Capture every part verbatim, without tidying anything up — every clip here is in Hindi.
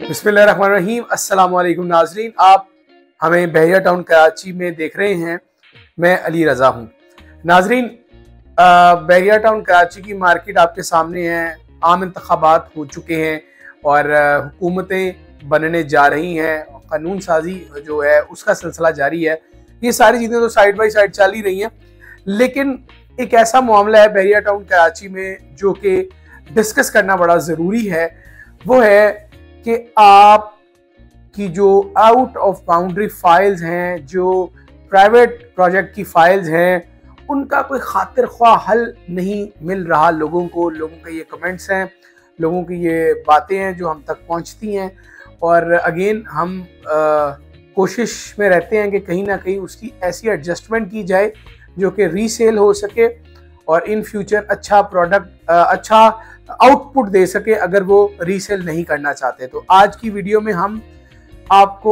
बिस्मिल्लाहिर्रहमानिर्रहीम। अस्सलाम वालेकुम नाजरीन, आप हमें बहरिया टाउन कराची में देख रहे हैं। मैं अली रज़ा हूँ। नाजरीन, बहरिया टाउन कराची की मार्केट आपके सामने है। आम इंतखाबात हो चुके हैं और हुकूमतें बनने जा रही हैं। कानून साजी जो है उसका सिलसिला जारी है। ये सारी चीज़ें तो साइड बाई साइड चल ही रही हैं, लेकिन एक ऐसा मामला है बहरिया टाउन कराची में जो कि डिस्कस करना बड़ा ज़रूरी है। वो है कि आप की जो आउट ऑफ बाउंड्री फाइल्स हैं, जो प्राइवेट प्रोजेक्ट की फाइल्स हैं, उनका कोई खातिर ख्वाह हल नहीं मिल रहा लोगों को। लोगों के ये कमेंट्स हैं, लोगों की ये बातें हैं जो हम तक पहुंचती हैं, और अगेन हम आ, कोशिश में रहते हैं कि कहीं ना कहीं उसकी ऐसी एडजस्टमेंट की जाए जो कि रीसेल हो सके और इन फ्यूचर अच्छा प्रोडक्ट, अच्छा आउटपुट दे सके अगर वो रीसेल नहीं करना चाहते। तो आज की वीडियो में हम आपको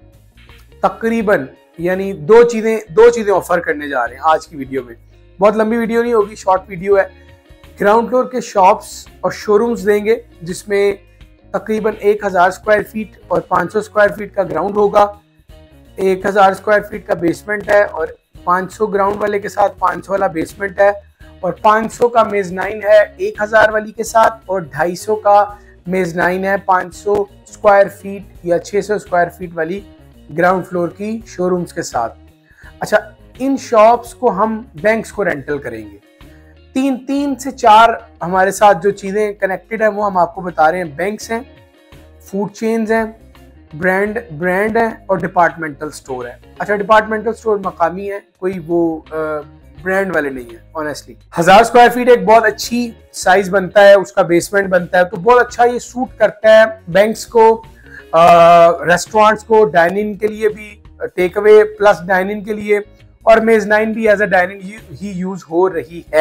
तकरीबन यानी दो चीज़ें दो चीज़ें ऑफर करने जा रहे हैं आज की वीडियो में। बहुत लंबी वीडियो नहीं होगी, शॉर्ट वीडियो है। ग्राउंड फ्लोर के शॉप्स और शोरूम्स देंगे जिसमें तकरीबन एक हज़ार स्क्वायर फीट और पाँच सौ स्क्वायर फीट का ग्राउंड होगा। एक हज़ार स्क्वायर फीट का बेसमेंट है और पाँच सौ ग्राउंड वाले के साथ पाँच सौ वाला बेसमेंट है, और पाँच सौ का मेजनाइन है एक हज़ार वाली के साथ, और दो सौ पचास का मेजनाइन है पाँच सौ स्क्वायर फीट या छह सौ स्क्वायर फीट वाली ग्राउंड फ्लोर की शोरूम्स के साथ। अच्छा, इन शॉप्स को हम बैंक्स को रेंटल करेंगे। तीन तीन से चार हमारे साथ जो चीज़ें कनेक्टेड हैं वो हम आपको बता रहे हैं। बैंक्स हैं, फूड चेन्स हैं, ब्रांड ब्रांड है और डिपार्टमेंटल स्टोर है। अच्छा, डिपार्टमेंटल स्टोर मकामी है, कोई वो ब्रांड वाले नहीं है। ऑनेस्टली हजार स्क्वायर फीट एक बहुत अच्छी साइज बनता है, उसका बेसमेंट बनता है, तो बहुत अच्छा ये सूट करता है बैंक्स को, रेस्टोरेंट्स को, डाइनिंग के लिए भी, टेक अवे प्लस डाइनिंग के लिए, और मेजनाइन भी एज अ डाइनिंग ही यूज हो रही है।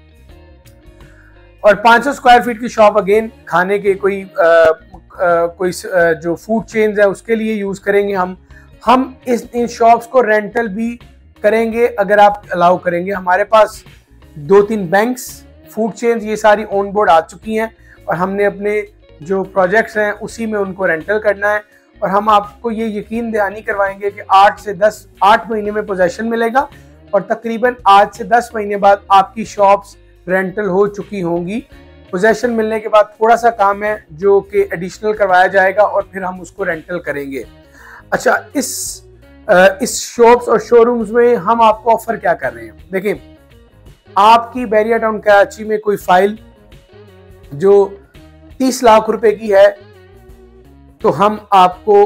और पाँच सौ स्क्वायर फीट की शॉप अगेन खाने के कोई आ, आ, कोई आ, जो फूड चेन्स है उसके लिए यूज करेंगे हम हम इस इन शॉप्स को रेंटल भी करेंगे अगर आप अलाउ करेंगे। हमारे पास दो तीन बैंक्स, फूड चेन्स, ये सारी ऑन बोर्ड आ चुकी हैं और हमने अपने जो प्रोजेक्ट्स हैं उसी में उनको रेंटल करना है। और हम आपको ये यकीन दहानी करवाएंगे कि आठ से दस आठ महीने में पोजेशन मिलेगा और तकरीबन आठ से दस महीने बाद आपकी शॉप्स रेंटल हो चुकी होंगी। पोजेशन मिलने के बाद थोड़ा सा काम है जो कि एडिशनल करवाया जाएगा और फिर हम उसको रेंटल करेंगे। अच्छा, इस इस शॉप्स और शोरूम्स में हम आपको ऑफर क्या कर रहे हैं? देखिए, आपकी बहरिया टाउन कराची में कोई फाइल जो तीस लाख रुपए की है तो हम आपको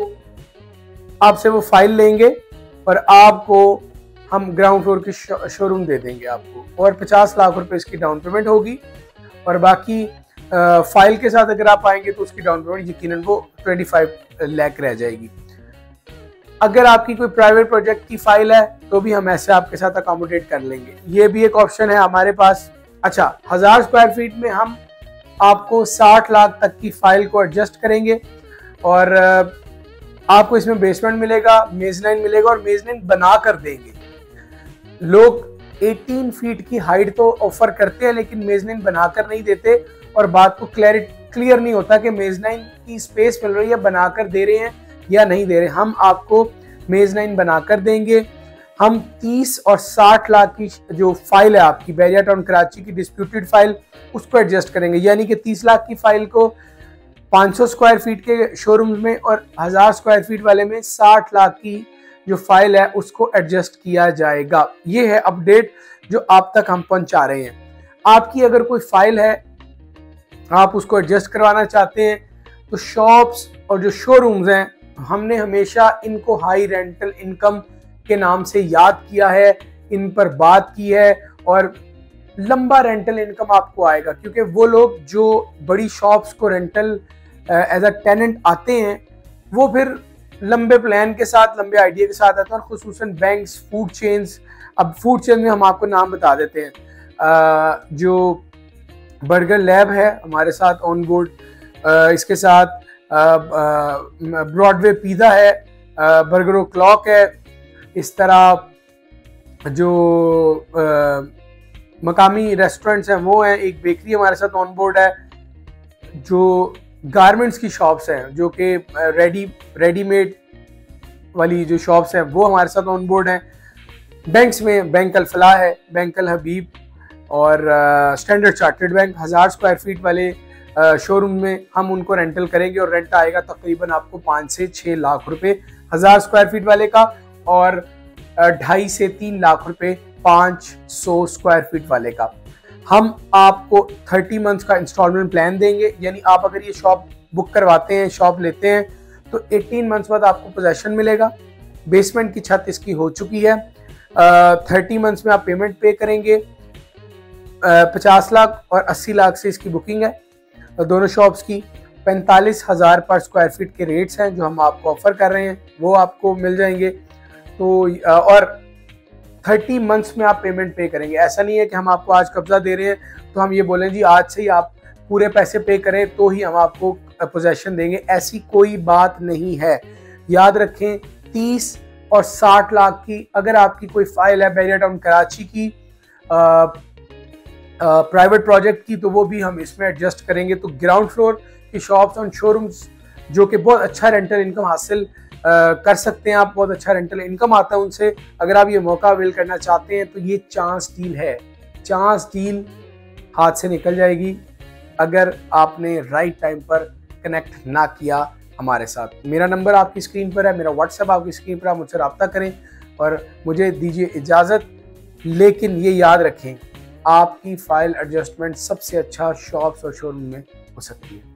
आपसे वो फाइल लेंगे और आपको हम ग्राउंड फ्लोर की शोरूम दे देंगे आपको, और पचास लाख रुपए इसकी डाउन पेमेंट होगी, और बाकी आ, फाइल के साथ अगर आप आएंगे तो उसकी डाउन पेमेंट यकीनन वो पच्चीस लाख रह जाएगी। अगर आपकी कोई प्राइवेट प्रोजेक्ट की फाइल है तो भी हम ऐसे आपके साथ अकोमोडेट कर लेंगे, ये भी एक ऑप्शन है हमारे पास। अच्छा, हजार स्क्वायर फीट में हम आपको साठ लाख तक की फाइल को एडजस्ट करेंगे और आपको इसमें बेसमेंट मिलेगा, मेजनाइन मिलेगा, और मेजनाइन बना कर देंगे। लोग अठारह फीट की हाइट तो ऑफर करते हैं लेकिन मेजनाइन बनाकर नहीं देते, और बात को क्लियर क्लियर नहीं होता कि मेजनाइन की स्पेस मिल रही है, बनाकर दे रहे हैं या नहीं दे रहे। हम आपको मेजनाइन बनाकर देंगे। हम तीस और साठ लाख की जो फाइल है आपकी बहरिया टाउन कराची की डिस्प्यूटेड फाइल, उसको एडजस्ट करेंगे, यानी कि तीस लाख की फाइल को पाँच सौ स्क्वायर फीट के शोरूम में और हजार स्क्वायर फीट वाले में साठ लाख की जो फाइल है उसको एडजस्ट किया जाएगा। ये है अपडेट जो आप तक हम पहुंचा रहे हैं। आपकी अगर कोई फाइल है, आप उसको एडजस्ट करवाना चाहते हैं, तो शॉप्स और जो शोरूम्स हैं, हमने हमेशा इनको हाई रेंटल इनकम के नाम से याद किया है, इन पर बात की है, और लंबा रेंटल इनकम आपको आएगा, क्योंकि वो लोग जो बड़ी शॉप्स को रेंटल एज अ टेनेंट आते हैं वो फिर लंबे प्लान के साथ, लंबे आइडिया के साथ आते हैं, और खुसूसन बैंक्स, फूड चेन्स। अब फूड चेन में हम आपको नाम बता देते हैं, आ, जो बर्गर लैब है हमारे साथ ऑन बोर्ड, इसके साथ ब्रॉडवे पिज़्ज़ा है, बर्गरो क्लॉक है, इस तरह जो आ, मकामी रेस्टोरेंट्स हैं वो हैं, एक बेकरी हमारे साथ ऑन बोर्ड है, जो गारमेंट्स की शॉप्स हैं जो कि रेडी रेडीमेड वाली जो शॉप्स हैं वो हमारे साथ ऑन बोर्ड हैं। बैंक्स में बैंक अल फलाह है, बैंक अल हबीब और स्टैंडर्ड चार्टर्ड बैंक हज़ार स्क्वायर फीट वाले शोरूम में हम उनको रेंटल करेंगे और रेंट आएगा तकरीबन आपको पाँच से छः लाख रुपए हज़ार स्क्वायर फीट वाले का और ढाई से तीन लाख रुपए पाँच सौ स्क्वायर फीट वाले का। हम आपको तीस मंथ्स का इंस्टॉलमेंट प्लान देंगे, यानी आप अगर ये शॉप बुक करवाते हैं, शॉप लेते हैं तो अठारह मंथ्स बाद आपको पोजेशन मिलेगा। बेसमेंट की छत इसकी हो चुकी है। थर्टी मंथ्स में आप पेमेंट पे करेंगे। पचास लाख और अस्सी लाख से इसकी बुकिंग है। दोनों शॉप्स की पैंतालीस हज़ार पर स्क्वायर फीट के रेट्स हैं जो हम आपको ऑफर कर रहे हैं, वो आपको मिल जाएंगे। तो और थर्टी मंथ्स में आप पेमेंट पे करेंगे। ऐसा नहीं है कि हम आपको आज कब्जा दे रहे हैं तो हम ये बोलें जी आज से ही आप पूरे पैसे पे करें तो ही हम आपको पोजेशन देंगे, ऐसी कोई बात नहीं है। याद रखें, तीस और साठ लाख की अगर आपकी कोई फाइल है बैरियर टाउन कराची की प्राइवेट प्रोजेक्ट की तो वो भी हम इसमें एडजस्ट करेंगे। तो ग्राउंड फ्लोर की शॉप्स और शोरूम्स जो कि बहुत अच्छा रेंटल इनकम हासिल Uh, कर सकते हैं, आप बहुत अच्छा रेंटल इनकम आता है उनसे। अगर आप ये मौका अवेल करना चाहते हैं तो ये चांस डील है, चांस डील हाथ से निकल जाएगी अगर आपने राइट टाइम पर कनेक्ट ना किया हमारे साथ। मेरा नंबर आपकी स्क्रीन पर है, मेरा व्हाट्सएप आपकी स्क्रीन पर, आप मुझसे रब्ता करें और मुझे दीजिए इजाज़त। लेकिन ये याद रखें, आपकी फाइल एडजस्टमेंट सबसे अच्छा शॉप्स और शोरूम में हो सकती है।